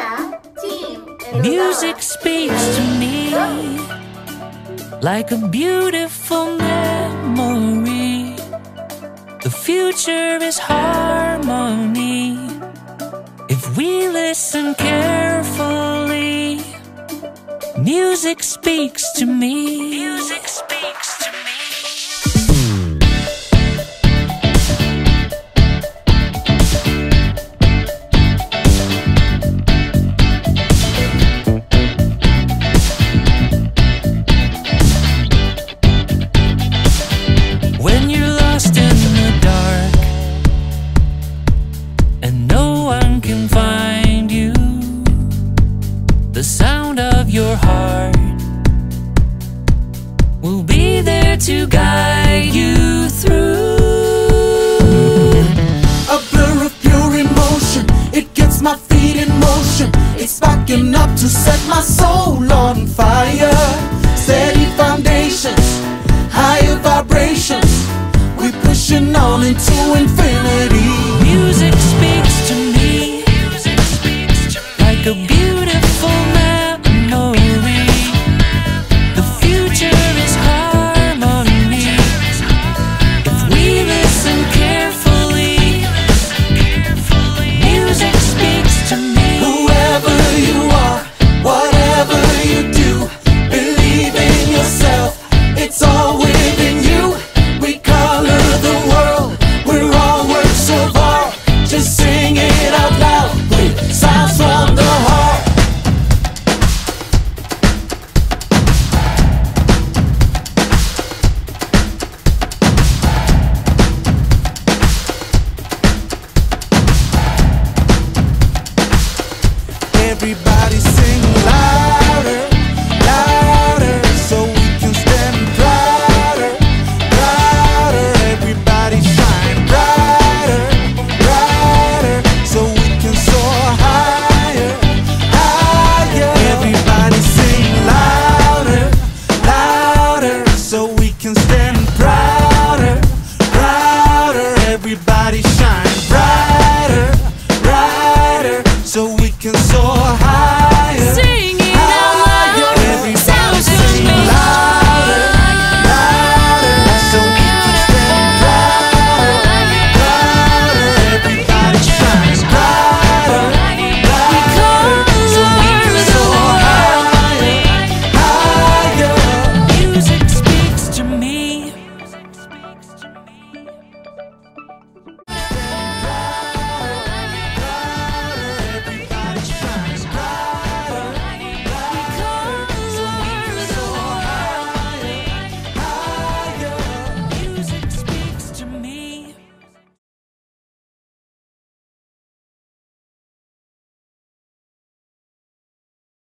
Music speaks to me like a beautiful memory. The future is harmony if we listen carefully. Music speaks to me. Music speaks to me. When you're lost in the dark and no one can find you, the sound of your heart will be there to guide you through. A blur of pure emotion, it gets my feet in motion. It's sparking up to set my soul on fire. Steady foundations, higher vibrations, we're pushing on into infinity. Music speaks to me like a beautiful memory. The future is harmony if we listen carefully. Music speaks to me. Whoever you are, whatever you do, believe in yourself, it's all within you. We color the world, we're all works of art. Just sing it out loud with sounds from the heart. Everybody